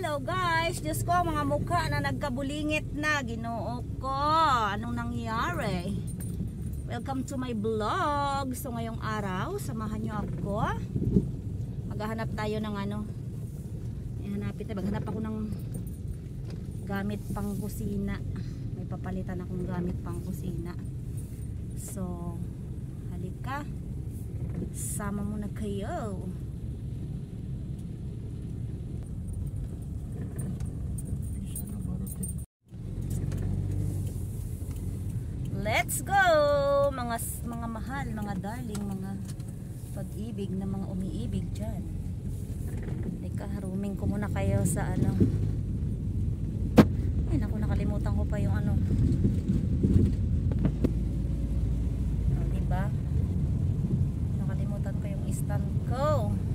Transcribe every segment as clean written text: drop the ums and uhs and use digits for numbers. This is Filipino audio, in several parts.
Hello guys, Diyos ko, mga mukha na nagkabulingit na. Ginoo ko, anong nangyari? Welcome to my vlog. So ngayong araw, samahan nyo ako. Maghahanap tayo ng maghanap ako ng gamit pang kusina. May papalitan akong gamit pang kusina. So halika, sama muna kayo. Let's go! Mga mahal, mga darling, mga pag-ibig na mga umiibig dyan. Teka, haruming ko muna kayo sa Ay naku, nakalimutan ko pa yung diba? Nakalimutan ko yung stand ko.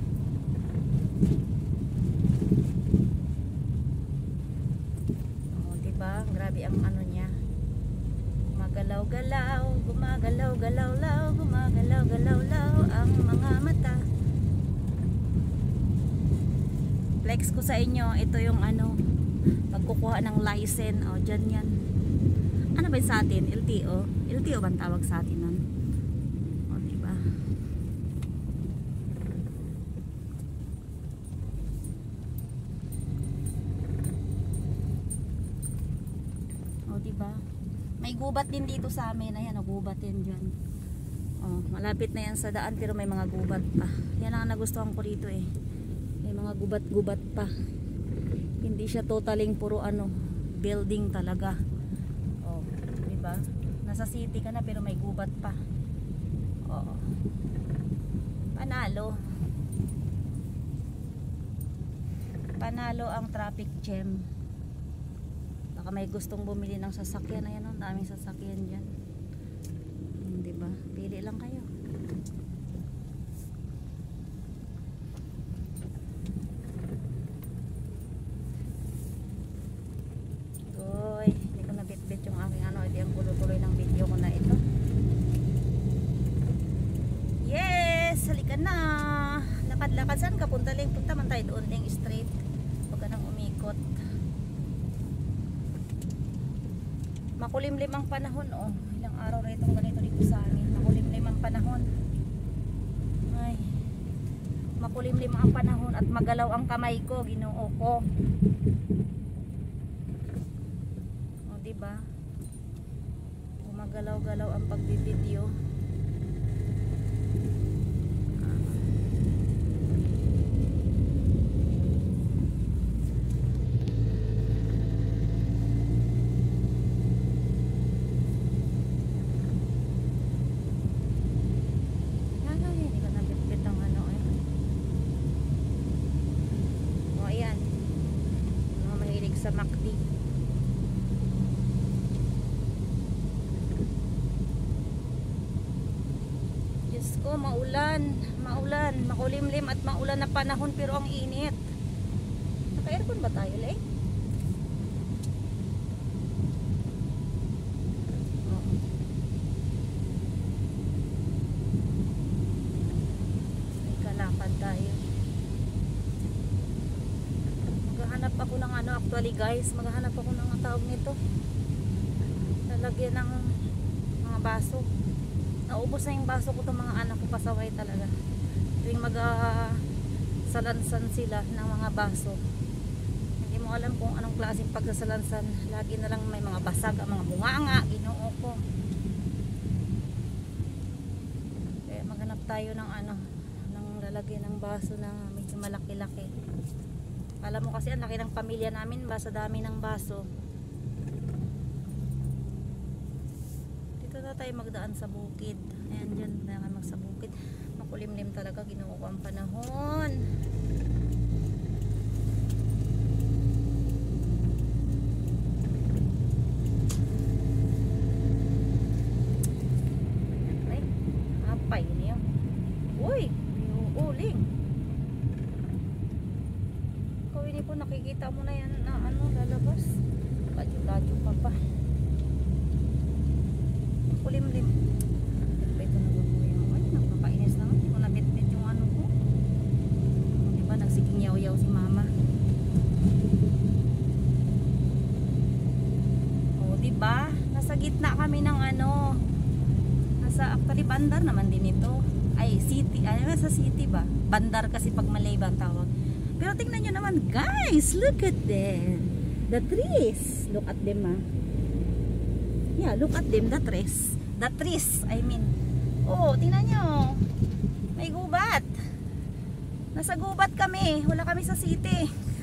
Diba? Grabe ang niya. Gumagalaw-galaw, gumagalaw-galaw-law, gumagalaw-galaw-law ang mga mata. Flex ko sa inyo, ito yung pagkukuha ng license. O, dyan yan. Ano ba sa atin? LTO? LTO ba ang tawag sa atin nun? O, diba? O, diba? May gubat din dito sa amin. Ayan, gubat din dyan. Oh, malapit na yan sa daan pero may mga gubat pa. Yan ang nagustuhan ko dito eh. May mga gubat-gubat pa. Hindi siya totaling puro building talaga. Oh, diba? Nasa city ka na pero may gubat pa. Oh. Panalo. Panalo ang traffic jam. Baka may gustong bumili ng sasakyan. Ayan o, daming sasakyan dyan. Diba? Pili lang kayo. Goy, hindi ko nabit-bit yung aking hindi ang tuloy ng video ko na ito. Yes! Halika na! Lakad-lakad. Saan ka punta lang? Punta man tayo doon lang straight. Huwag ka nang umikot. Makulimlim ang panahon, oh. Ilang araw na itong ganito dito sa amin. Makulimlim ang panahon. Ay. Makulimlim ang panahon at magalaw ang kamay ko, Ginoo ko. O, diba? Magalaw-galaw ang pagbibideo. Sa McD. Diyos ko, maulan, makulimlim at maulan na panahon pero ang init. Naka-aircon ba tayo, Lay? May kalakad tayo. Maghahanap ako ng actually guys, maghahanap ako ng tawag nito, lalagyan ng mga baso. Naubos na yung baso ko itong mga anak ko, pasaway talaga tuwing salansan sila ng mga baso. Hindi mo alam kung anong klaseng pagsasalansan, lagi na lang may mga basag, ang mga bunganga. Ginoo ko. Kaya maghanap tayo ng ng lalagyan ng baso na medyo malaki-laki. Alam mo kasi ang laki ng pamilya namin, sa dami ng baso. Dito na tayo magdaan sa bukid. Ayan, dyan na mag sa bukid. Makulimlim talaga, Ginoo ko ang panahon. Ay, apay niyo. Uy, uling. Hindi po nakikita mo na yan na lalabas. Ladyo-ladyo pa. Kulimlim. Ito na ba po yung nakakainis naman. Hindi ko nabit-bit yung ko. Diba nagsiging yaw-yaw si mama. gitna kami ng ano, nasa actually bandar naman din ito. Ay, city. Ay, sa city ba? Bandar kasi pag Malayba ang tawag. Pero tingnan nyo naman, guys. Look at them. The trees. Look at them, ah. Yeah, look at them. The trees. The trees, I mean. Oh, tingnan nyo. May gubat. Nasa gubat kami. Wala kami sa city.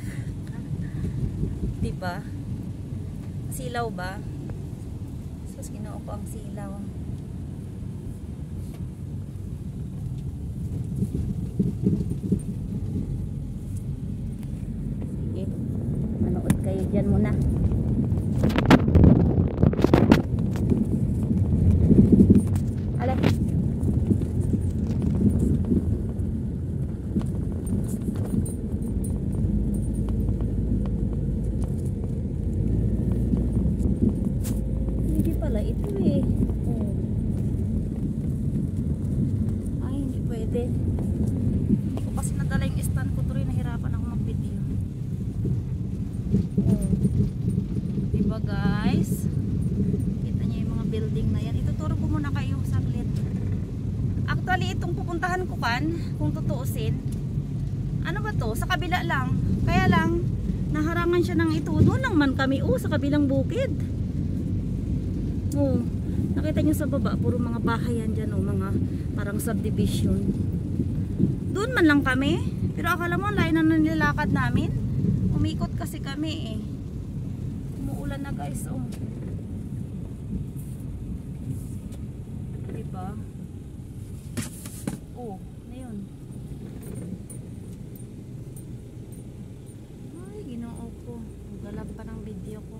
Diba? Silaw ba? Sus, ginoo ko ang silaw. Sige. Manood kayo dyan muna. Alay. Hindi pala ito eh. Oh. Ay, hindi pwede. Hindi ko kasi nadala yung stand ko. Tuloy nahirapan ako mag-video. Oh. Diba guys? Kita niyo yung mga building na yan. Ituturo ko muna kayo saglit. Actually, itong pupuntahan ko kan, kung tutuusin, ano ba to? Sa kabila lang. Kaya lang, naharangan siya ng ito. Doon lang man kami, sa kabilang bukid. Oh, nakita nyo sa baba, puro mga bahay yan dyan, mga parang subdivision. Doon man lang kami. Pero akala mo, layo na nilakad namin. Umikot kasi kami eh. Umuulan na guys, oh. Diba? Oh, na yun. Ay, ginoo ko. Galap pa ng video ko.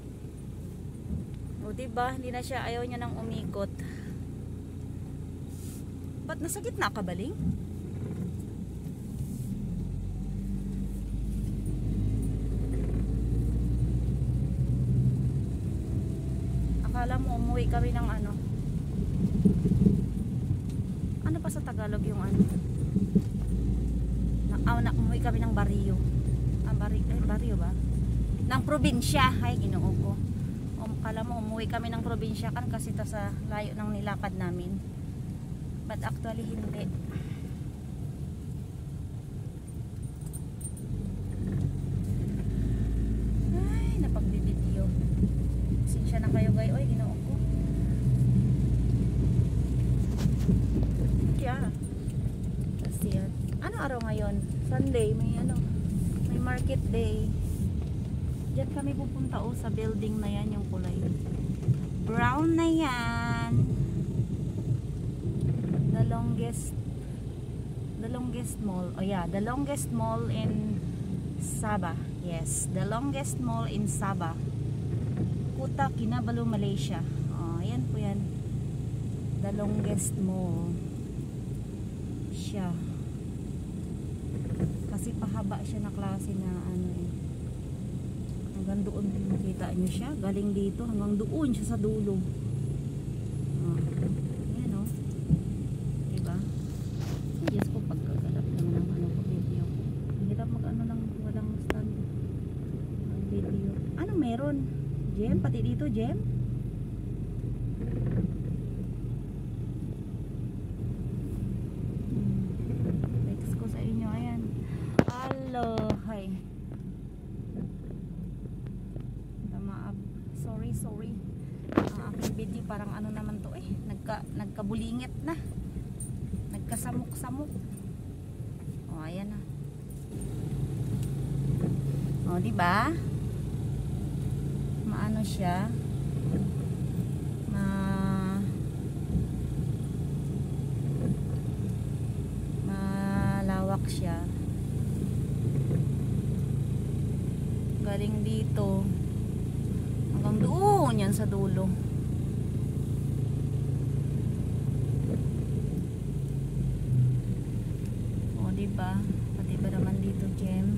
O diba, hindi na siya, ayaw niya nang umikot. Ba't nasa gitna ka baling? Akala mo umuwi kami ng ano? Ano pa sa Tagalog yung ano? Umuwi kami ng baryo. Baryo ba? Ng probinsya. Ay, ginoo ko. Akala mo umuwi kami ng probinsya kan kasi ta sa layo ng nilakad namin. But actually hindi. Ay, napagbibideo. Sinsya na kayo guys. Oy, ginoo ko. Yeah. Kasi yan. Ano araw ngayon? Sunday. May market day. Diyan kami pupunta sa building na yan, yung kulay brown na yan. The longest mall. Oh yeah, the longest mall in Sabah. Yes, the longest mall in Sabah. Kuta Kinabalu, Malaysia. Oh, ayan po yan. The longest mall. Siya. Kasi pahaba siya na klase na ano eh. Hanggang doon, makita nyo siya, galing dito hanggang doon siya sa dulo. Ayan o, diba? Ay, Diyos ko, pagkagalap naman ng ano ko video. Hirap mag ano lang, walang stand ng video. Ano meron? Jem? Pati dito, Jem? Next ko sa inyo, ayan. Hello, hi. Sorry. Ang aking video parang ano naman to eh. Nagkabulingit na. Nagkasamok-samok. O, ayan na. O, diba? Maano siya? Malawak siya. Galing dito hanggang doon yan sa dulo. O diba? Pati ba naman dito, Jem?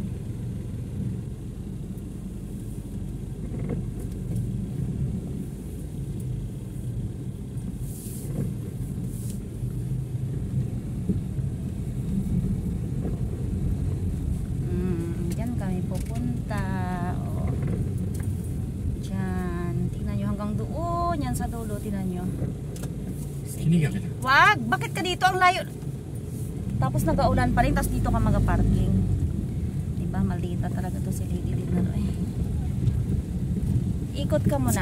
Diyan kami pupunta. O, dyan. Tingnan nyo hanggang doon yan sa sa dulo, tinan nyo. Sinigang kita. Wag! Bakit ka dito? Ang layo. Tapos nag-aulan pa rin, tapos dito ka mag-parking. Diba? Maldita talaga to si Lady Dinero eh. Ikot ka muna.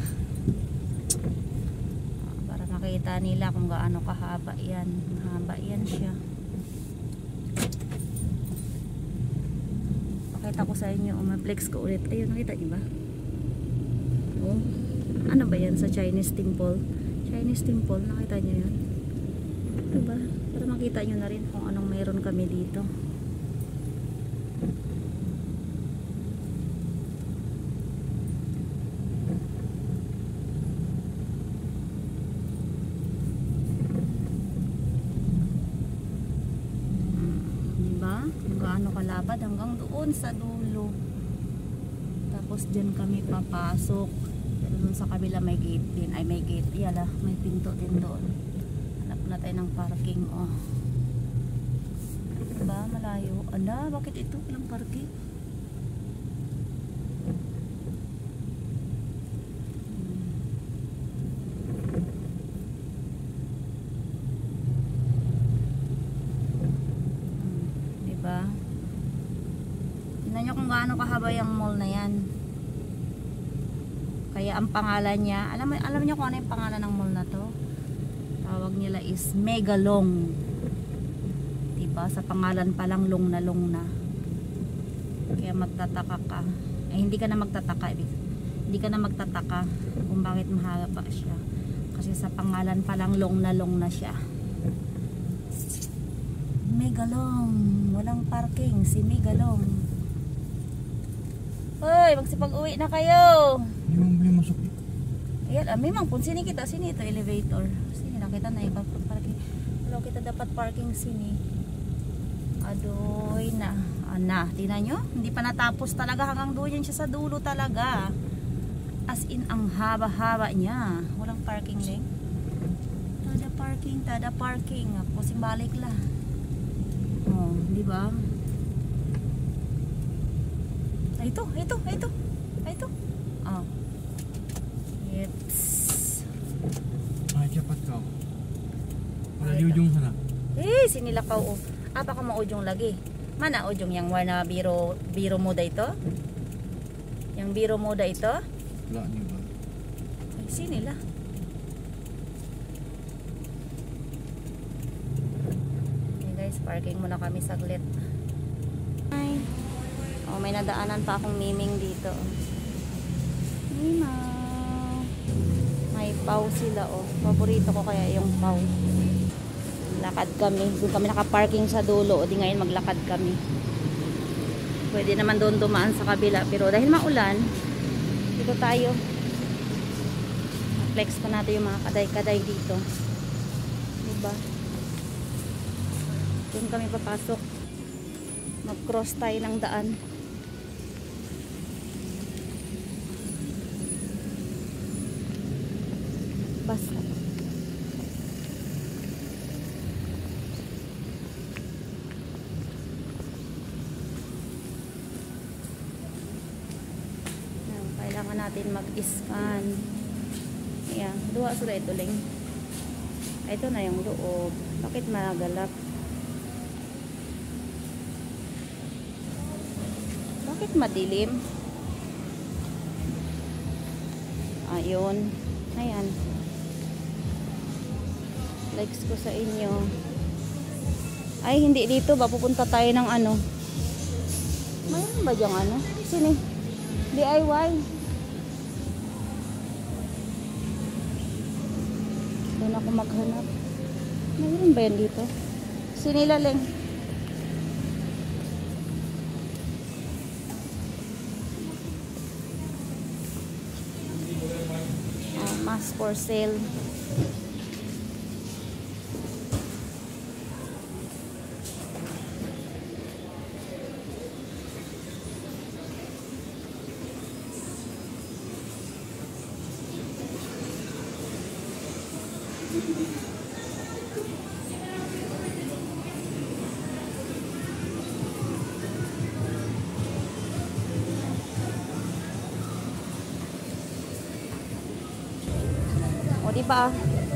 Para makita nila kung gaano kahaba yan. Mahaba yan siya. Pakita ko sa inyo. Ma-flex ko ulit. Ayun, nakita niyo ba? Oh. Ano ba yan sa Chinese temple? Chinese temple, nakita niyo yun? Diba? Para makita nyo na rin kung anong mayroon kami dito. Diba? Kung gaano kalapad hanggang doon sa dulo. Tapos dyan kami papasok. Pero doon sa kabila may gate din. Ay may gate. Yala, may pinto din doon. Hanap na tayo ng parking. Oh. Diba? Malayo. Ala, bakit ito? Walang parking? Diba? Tingnan nyo kung gaano kahaba yung mall na yan. Kaya ang pangalan niya, alam niyo kung ano yung pangalan ng mall na to? Tawag nila is Megalong. Diba? Sa pangalan pa lang long na. Kaya magtataka ka. Eh hindi ka na magtataka. Hindi ka na magtataka kung bakit mahaba siya. Kasi sa pangalan pa lang long na siya. Megalong. Walang parking. Si Megalong. Hoy, magsipag-uwi na kayo. Hindi mo bili masok. Ayan, may mang sini kita. Sini ito, elevator. Sini nakita na iba parking. Wala kita dapat parking sini. Adoy na. Ana, tingnan nyo? Hindi pa natapos talaga hanggang doon yan siya sa dulo talaga. As in, ang haba-haba niya. Walang parking link. Tada parking. Ako simbalik la. Oh, di ba? Ay, ito. Oh. Yeps. Ay, kapat ka. Wala yung sana. Sinilakaw oh. Baka maudyong lagi. Mana udyong yang warna biro moda ito? Yang biro moda ito? Wala niyo ba? Ay, sinila. Okay guys, parking muna kami saglit. Ay. Oh, may nadaanan pa akong miming dito. Mimaw. May pau sila oh. Paborito ko kaya yung pau. Lakad kami. Doon kami nakaparking sa dulo. O di ngayon maglakad kami. Pwede naman doon dumaan sa kabila. Pero dahil maulan, dito tayo. Flex pa natin yung mga kaday-kaday dito. Diba? Doon kami papasok. Mag-cross tayo ng daan. Basta. Kailangan natin mag-scan. Ayan, duwa sila ito lang. Ito na yung loob. Bakit magalap? Bakit madilim? Ayun. Ayan. Likes ko sa inyo. Ay, hindi dito ba? Pupunta tayo ng ano? Mayroon ba diyang ano? Sini? DIY. Doon ako maghanap. Mayroon ba yan dito? Sinilaling. Mask for sale. diba?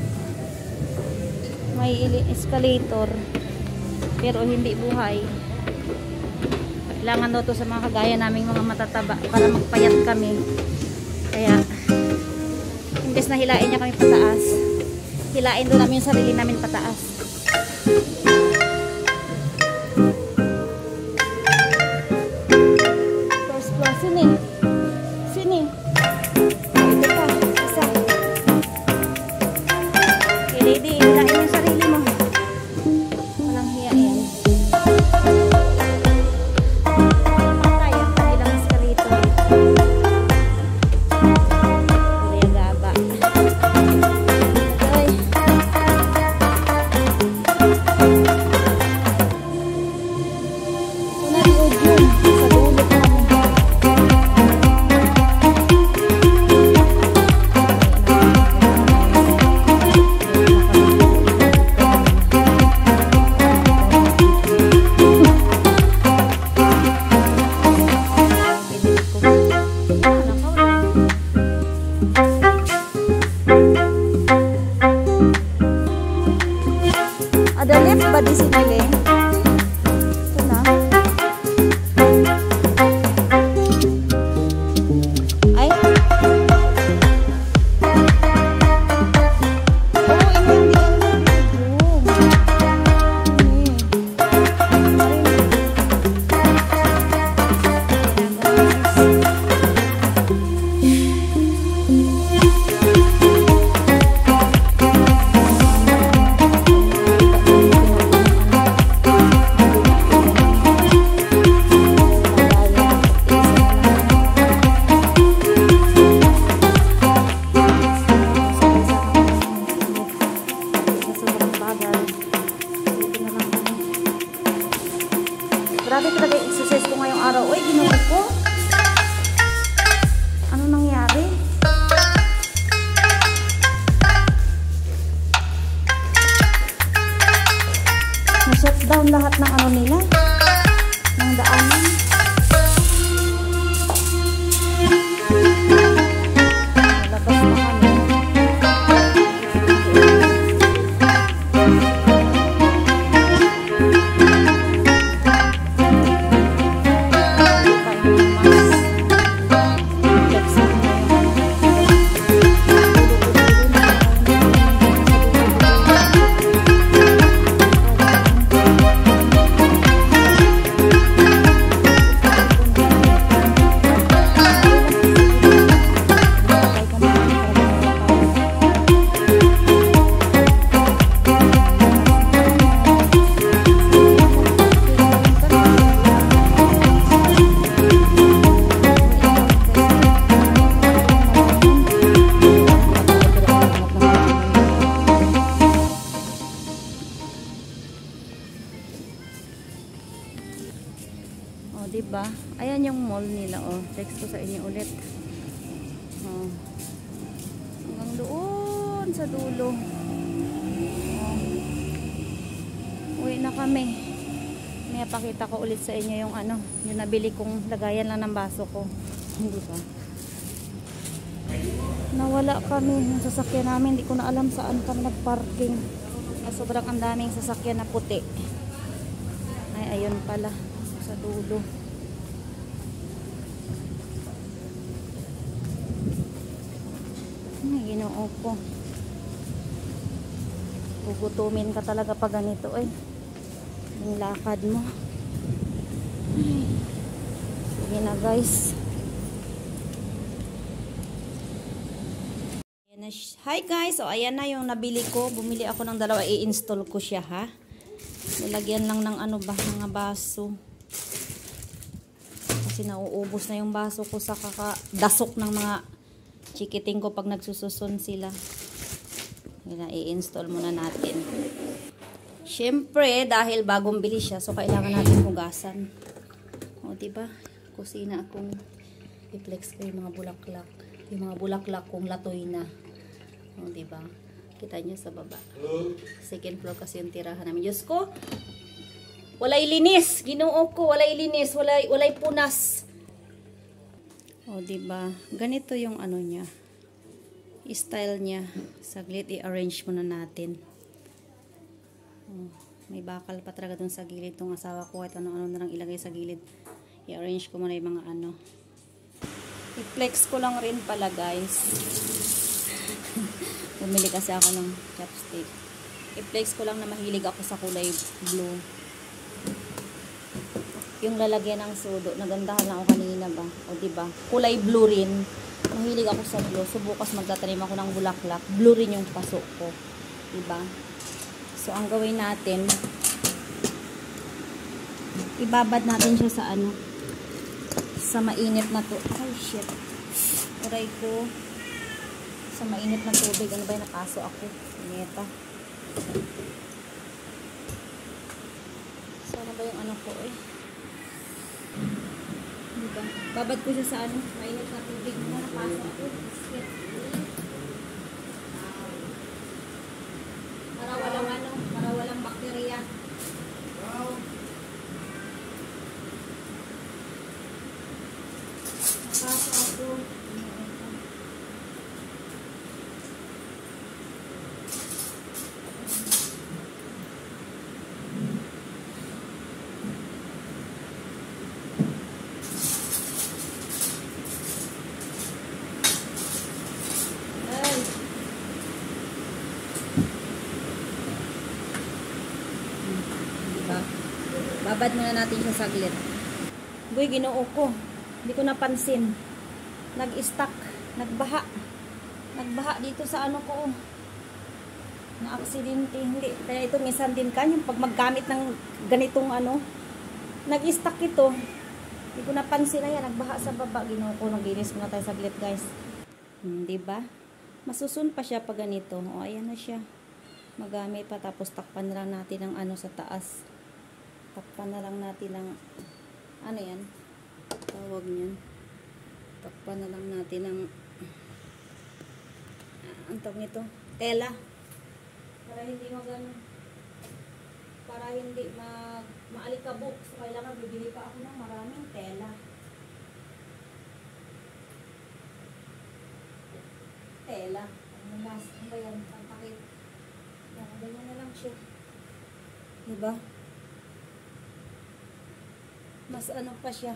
May escalator pero hindi buhay. Kailangan daw to sa mga kagaya naming mga matataba para magpayat kami. Kaya imbes na hilain niya kami pataas, hilain doon namin yung sarili namin pataas. First floor, sini. Sini. Ito pa, isa. Okay, lady, hilain yung sarili mo. Walang hiya yan. Patay ang kanilang escalator. Kaya gaba. Okay. Ito na liod yun. Sa dulo pa namin. Ada lift ba di sini? Ito na. Ay. Oh, ini yang grabe talaga yung exercise ko ngayong araw. Uy, ginawa ko. Ano nangyari? Na-shutdown lahat ng ano nila. Ng daanan. Labas na kami. Oh, diba? Ayan yung mall nila, oh. Text ko sa inyo ulit. Oh. Hanggang doon sa dulo. Oh. Uwi na kami. May pakita ko ulit sa inyo yung ano, yung nabili kong lagayan lang ng baso ko. Diba? Nawala kami ng sasakyan namin. Hindi ko na alam saan kami nagparking. Sobrang ang daming sasakyan na puti. Ay, ayun pala. Sa dulo. Ay, ginoo ko. Gugutumin ka talaga pag ganito eh. Yung lakad mo. Ay. Sige na guys. Hi guys, so ayan na yung nabili ko. Bumili ako ng dalawa, i-install ko siya ha. Nilagyan lang ng ano ba, mga baso. Kasi nauubos na yung baso ko sa kakadasok ng mga chikiting ko pag nagsususun sila. I-install muna natin. Syempre, dahil bagong bili siya, so kailangan natin hugasan. O, diba? Kusina akong i-flex ko yung mga bulaklak. Yung mga bulaklak kong latoy na. O, diba? Kita nyo sa baba. Second floor kasi yung tirahan namin. Diyos ko, walay linis. Ginoo ko, walay linis. Walay punas. O, diba? Ganito yung ano niya. style niya. Saglit, i-arrange muna natin. Oh, may bakal pa talaga dun sa gilid. Itong asawa ko, kahit ano-ano na lang ilagay sa gilid. I-arrange ko muna yung mga ano. I-flex ko lang rin pala, guys. Bumili kasi ako ng chopstick. I-flex ko lang na mahilig ako sa kulay blue. Yung lalagyan ng sudo, nagandahan lang ako kanina ba? O diba? Kulay blue rin. Mahilig ako sa blue. So bukas magtatanim ako ng bulaklak. Blue rin yung pasok ko. Diba? So ang gawin natin, ibabad natin siya sa ano, sa mainit na to. Ay shit. Aray ko. Sa mainit na tubig. Ano ba yung nakaso ako? Neta. Sana ba yung ano ko eh? Diba? Babad ko siya sa ano, mainit na tubig na napasa ko. Para walang ano, para walang bakterya. Napasa ako. Babad muna natin siya saglit. Boy, ginoo ko. Hindi ko napansin. Nag-stuck. Nagbaha. Nagbaha dito sa ano ko. Na-aksidente. Hindi. Kaya ito, minsan din ka. Yung pag maggamit ng ganitong ano. Nag-stuck ito. Hindi ko napansin. Ayan, nagbaha sa baba. Ginoo ko. Naginis muna tayo saglit, guys. Diba? Masusun pa siya pag ganito. O, ayan na siya. Magamit pa. Tapos takpan lang natin ng ano sa taas. Takpan na lang natin ng ano yan, tawag niyan, takpan na lang natin ng ang tawag nito, tela, para hindi magano, para hindi maalikabok. So kailangan bibili pa ako ng maraming tela. Ano ba yan, pampakit yan, ganyan na lang siya, diba? Mas ano pa siya,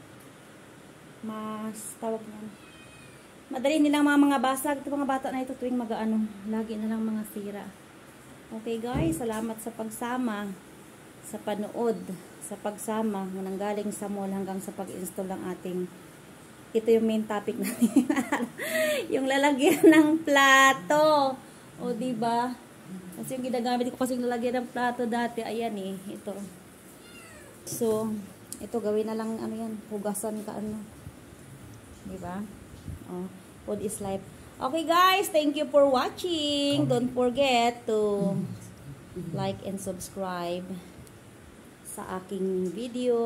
mas tawag niyan, madali nilang mga basag. Ito mga bata na ito tuwing mag-ano, lagi na lang mga sira. Okay guys, salamat sa pagsama, sa panood, sa pagsama nanggaling sa mall hanggang sa pag-install ng ating, ito yung main topic natin. Yung lalagyan ng plato, o diba, kasi yung ginagamit ko kasi yung lalagyan ng plato dati, ayan eh, ito. So ito gawin na lang ano yan, hugasan ka ano, di ba? Oh, food is life. Okay guys, thank you for watching. Don't forget to like and subscribe sa aking video.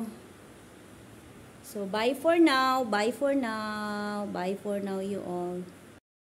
So bye for now, bye for now, bye for now you all.